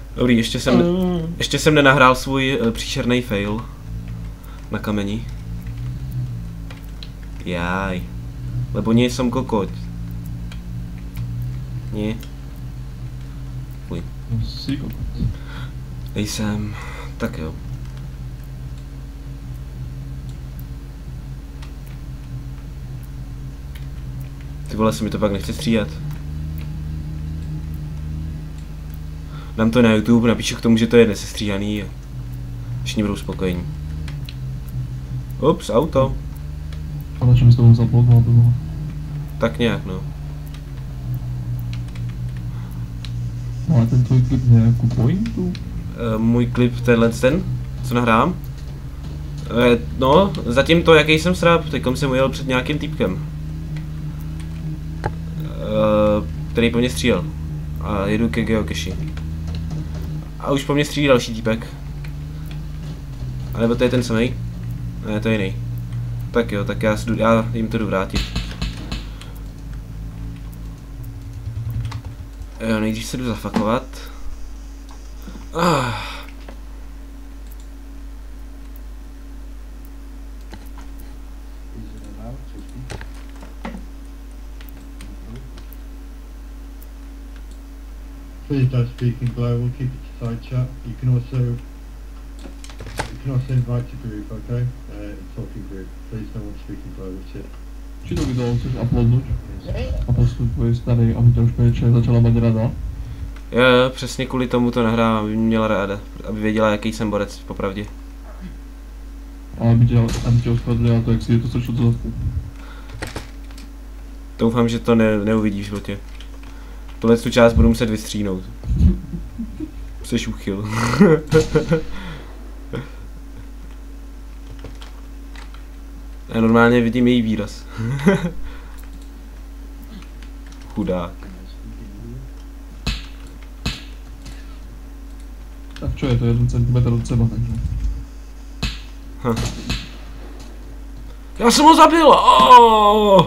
Dobrý, ještě jsem nenahrál svůj příšerný fail na kameni. Jaj. Lebo nie som kokoť. Nie. Fuj. Jsi kokoť. Nejsem. Tak jo. Ty vole, se mi to pak nechce stříhat. Dám to na YouTube, napíšu k tomu, že to je nesestříhaný a všichni budou spokojení. Ups, auto. A na čem jsi to musel plotnout, to bylo? Tak nějak, no. No ale ten tvůj klip nějakou pointu? Můj klip, ten, co nahrám? No, zatím to, jaký jsem sráp, teďkom jsem ujel před nějakým týpkem. Který po mně střílel. A jedu ke geocachi. A už po mně střílí další týpek. A nebo to je ten samej? Ne, to je jiný. Tak jo, tak já jim to jdu vrátit. Jo, nejdřív se jdu zafakovat. Please don't speak in global, keep it to side chat. You can also invite a group, okay? Talking group. Please no one speak in global chat. Či to video chceš uploadnout? A postup tvoj starý, aby tě už konečně začala mať rada? Jo, přesně kvůli tomu to nahrávám, aby mě měla ráda, aby věděla, jaký jsem borec, popravdě. A aby tě ospravedlila to, jak si je to strčil do zadku. Doufám, že to neuvidí v životě. Tuhle tu část budu muset vystříhnout. Jseš uchyl. Já normálně vidím její výraz. Chudák. Tak čo je to, 1 cm od seba, takže. Já jsem ho zabil! Oh!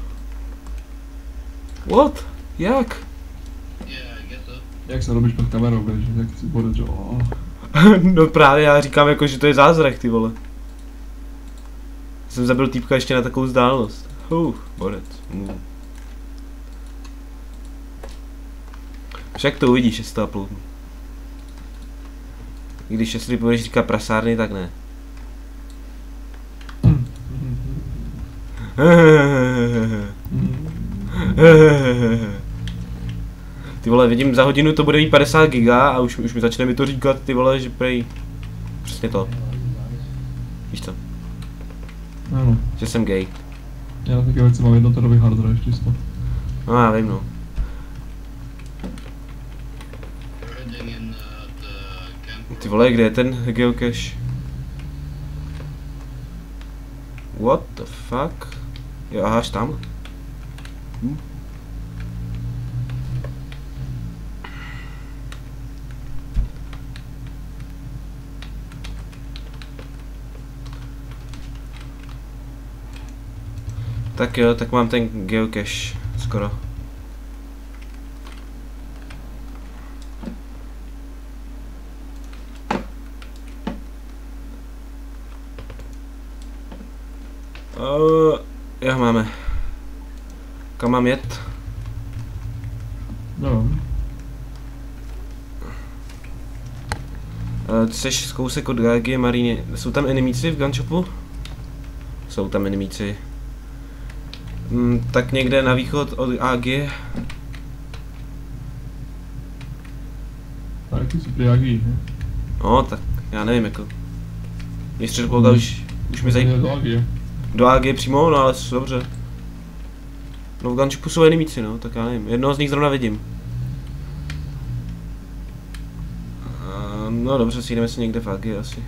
What? Jak? Jak se robíš pod kamerou, když jak si bude, že No právě já říkám jako, že to je zázrak, ty vole. Jsem zabil týpka ještě na takovou vzdálenost. Borec. Však to uvidíš, jestli to uploadnu. I když jestli budeš říkat prasárny, tak ne. Ty vole, vidím za hodinu to bude mít 50 giga a už mi začne mi to říkat, ty vole, že prej. Přesně to. Víš co? Ano. Že jsem gay. Já na také věci mám jednoterový hard drive čisto. No já vím, no. Ty vole, kde je ten geocache? What the fuck? Jo, aha, až tam. Tak jo, tak mám ten geocache skoro. Jo, máme. Kam mám jet? No. Ty seš z kousek od GG Marine. Jsou tam enemíci v gunshopu? Jsou tam enemíci. Tak někde na východ od AG. Tak ty jsi pri AG, ne? No, tak já nevím jako. Mě středokolka už mi zajímá. Do AG. Do AG přímo, no ale dobře. No v gunshopu jsou enemíci, no, tak já nevím. Jednoho z nich zrovna vidím. No dobře, si jdeme se někde v AG asi.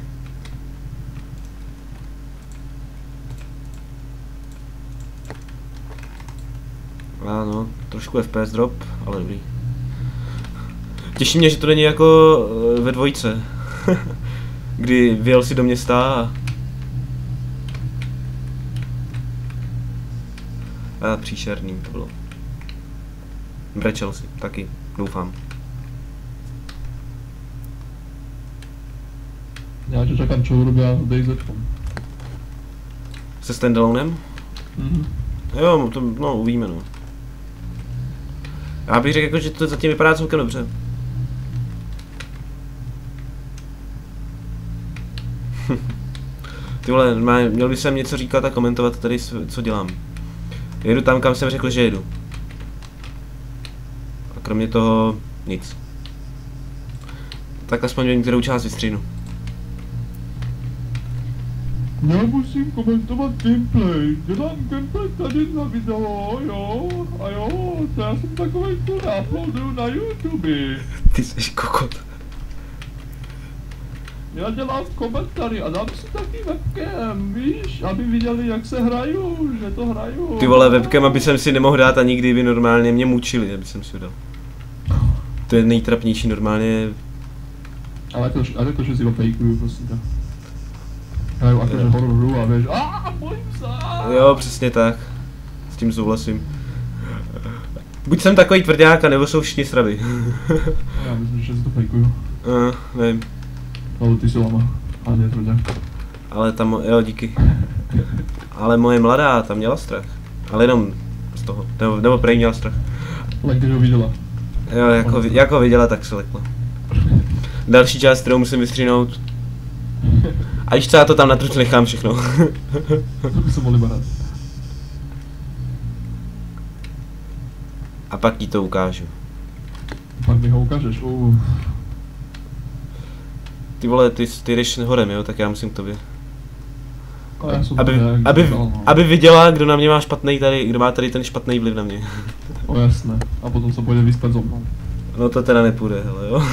Ano, trošku FPS drop, ale dobrý. Těší mě, že to není jako ve dvojce. Kdy vyjel si do města a příšerný to bylo. Brečel si, taky, doufám. Já tě čekám, čo urobia s DayZ-kom. Se standalonem? Jo, to, no, uvidíme, no. Já bych řekl, jako, že to zatím vypadá celkem dobře. Ty vole, měl by jsem něco říkat a komentovat tady, co dělám. Jedu tam, kam jsem řekl, že jedu. A kromě toho nic. Tak aspoň některou část vystřihnu. Nemusím komentovat gameplay. Dělám gameplay tady na video, jo? A jo, to já jsem takovej tu uploaduju na YouTube. Ty jsi kokot. Já dělám komentáři a dám si taky webcam, víš, aby viděli, jak se hraju, že to hraju. Ty vole, webcam, aby jsem si nemohl dát ani kdyby normálně mě mučili, aby jsem si ho dal. To je nejtrapnější normálně. Ale to, že si ho fejkuju, prosím tě. Hraju akože horror hru a vieš, bojím se. Jo, přesně tak. S tím souhlasím. Buď jsem takový tvrdák, nebo jsou všichni sraby. Já myslím, že si to fejkuju. Nevím. Ale ty jsou lama, ale ne tvrdák. Ale tam, jo, díky. Ale moje mladá, tam měla strach. Ale jenom z toho, nebo prej měla strach. Ale když ho viděla. Jo, jako viděla, tak se lekla. Další část, kterou musím vystřihnout. A když já to tam natruc nechám všechno. To by se mohli barat. A pak jí to ukážu. Pak mi ho ukážeš, Ty vole, ty jdeš horem, jo, tak já musím k tobě. Aby Aby viděla, kdo na mě má špatný tady, kdo má tady ten špatný vliv na mě. O jasné, a potom se půjde vyspat so mnou. No to teda nepůjde, hele jo.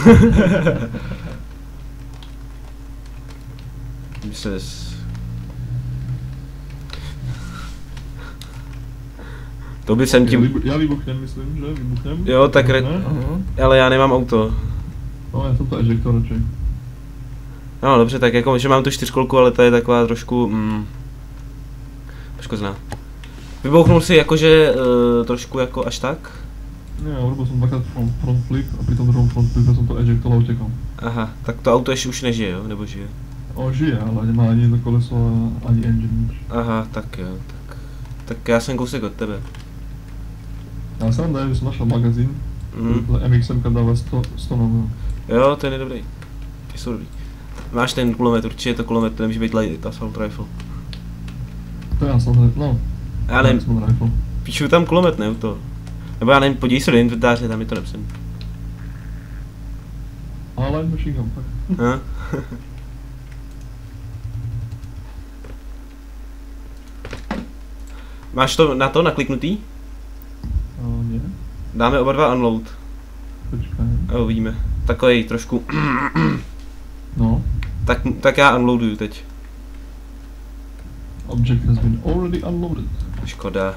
To by jsem tím... Já vybuchnem, myslím, že? Vybuchnem? Jo, tak ale já nemám auto. No, já jsem to ejector radšej. No dobře, tak jako, že mám tu 4kolku, ale ta je taková trošku... Poškozná. Vybouchnul si jakože trošku jako až tak? Ne, urobil jsem dvakrát front flip a při tom druhém front flipu jsem to ejector a utekal. Aha, tak to auto ještě už nežije, jo? Nebo žije? O, žije, ale nemá ani jedno koleso a ani engine nič. Aha, tak jo, tak já jsem kousek od tebe. Já jsem dal, že jsem našel magazín, MXM dává 100 nového. Jo, ten je dobrý. Ty jsou dobrý. Máš ten kulomet, určitě to kulomet, to nemůže být light assault rifle. To je assault rifle, no. Já nevím, píšu tam kulomet, ne, to. Nebo já nevím, podívej se do inventáře, tam je to napsané. Ale machine gun, tak. Máš to na to nakliknutý? Ne. Dáme oba dva unload. Počkej. A uvidíme. Takovej trošku. No. Tak já unloaduju teď. Object has been already unloaded. Škoda.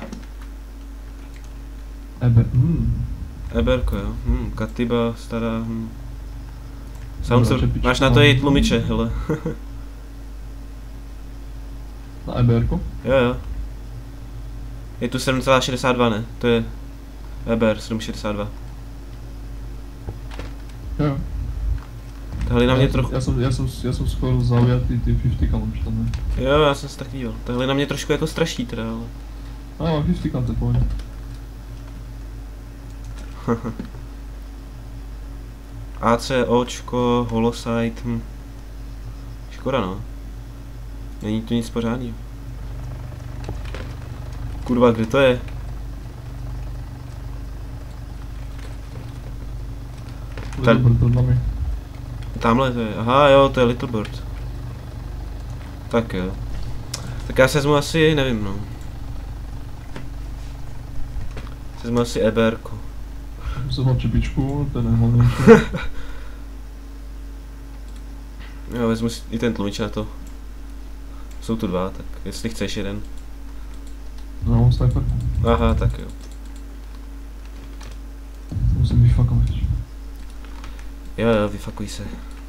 Eberko, jo. Katiba, stará. Máš na to i tlumiče, hele. Na Eberko? Jo. Je tu 7,62, ne? To je EBR 7,62. Jo. Tahle na mě trochu... Já jsem skoro zaujatý ty 50 kalom, čo tam je. Jo, já jsem se tak díval. Tahle na mě trošku jako straší teda, ale... A mám 50 kalom, to je pohodě. AC, Očko, Holosite, Škoda no. Není tu nic pořádného. Kurva, kde to je? Little Bird pod nami. Tamhle to je, aha jo, to je Little Bird. Tak jo. Tak já se vezmu asi, nevím no. Vezmu asi EBRko. Jsem mal čepičku, ten je hlavnější. Jo, vezmu si i ten tlumič na to. Jsou tu dva, tak jestli chceš jeden. No, sniper. Aha, tak jo. Musím vyfakovat. Jo, vyfakuj se.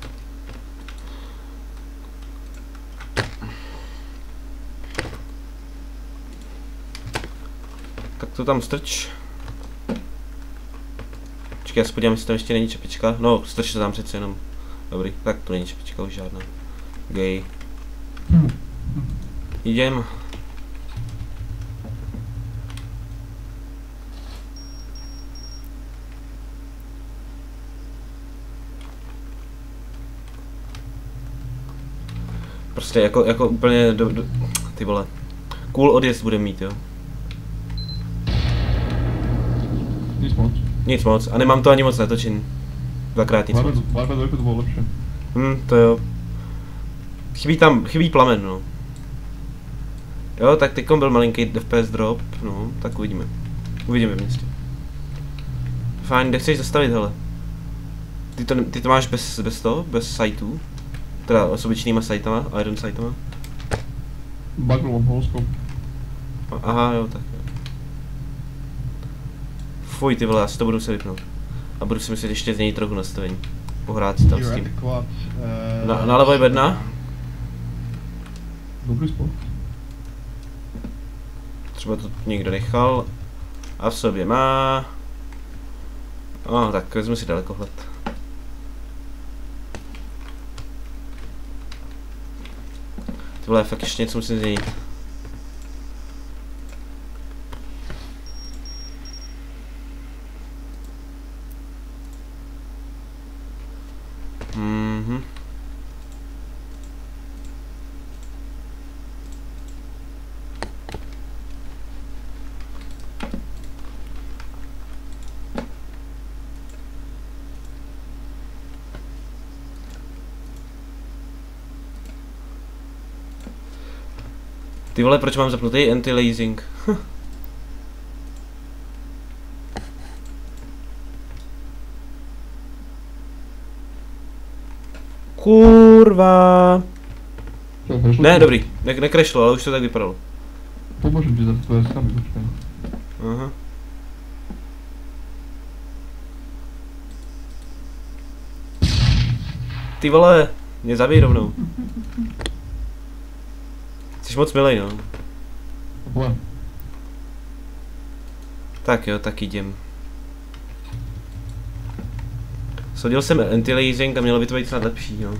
Tak to tam strč. Počkej, já se podívám, jestli tam ještě není čepička. No, strč to tam přece jenom. Dobrý, tak to není čepička už žádná. Gay. Jdem. Prostě jako úplně ty vole. Cool odjezd bude mít, jo. Nic moc. A nemám to ani moc natočen. Dvakrát nic moc. To bylo lepší. To jo. Chybí plamen, no. Jo, tak teďkom byl malinký FPS drop, no, tak uvidíme. Uvidíme v městě. Fajn, kde chceš zastavit, hele? Ty to máš bez sajtů? Teda s obyčejnýma sajtama, iron sajtama? Bagl mám holoskop. Aha, jo, tak jo. Fuj, ty vole, já si to budu se vypnout. A budu si myslet ještě změnit trochu nastavení. Pohrát si tam s tím. Nalevo je bedna. Dobrý spot. Třeba to někdo nechal. A v sobě má... tak vezmu si dalekohled. Ty vole, fakt ještě něco musím změnit. Ty vole, proč mám zapnutý anti-lasing? Kurva. Ne, dobrý, nekrešlo, ale už to tak vypadalo. Pomůžem ti za tvoje skamy, počkej. Aha. Ty vole, mě zabij rovnou. Jsi moc milej, no. Pojď. Tak jo, tak jdem. Shodil jsem anti-lasing a mělo by to být snad lepší, no.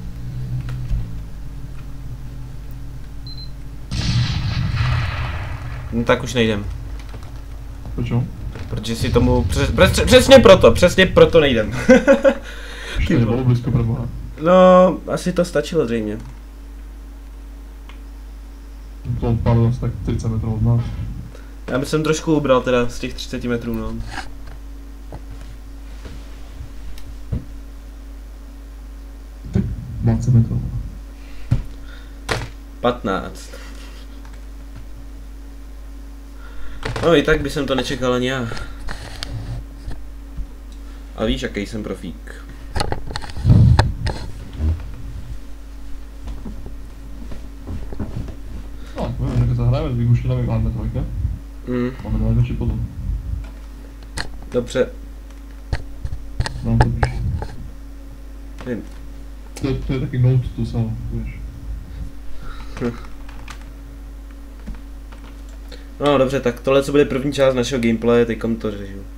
No tak už nejdem. Proč? Protože si tomu... Přesně proto nejdem. Ty bylo blízko preboha. No, asi to stačilo zřejmě. To odpadlo asi tak 30 metrů od nás. Já bych jsem trošku ubral teda z těch 30 metrů, no. Tak 20 metrů. 15. No i tak by jsem to nečekal ani já. A víš, jaký jsem profík. No, můžeme zahrajeme s vyguštěnami máme trojka. Máme dva jednoči potom. Dobře. No, to víš. Vím. To je taky note to samo, víš. No dobře, tak tohle co bude první část našeho gameplaye, teďkom to řežu.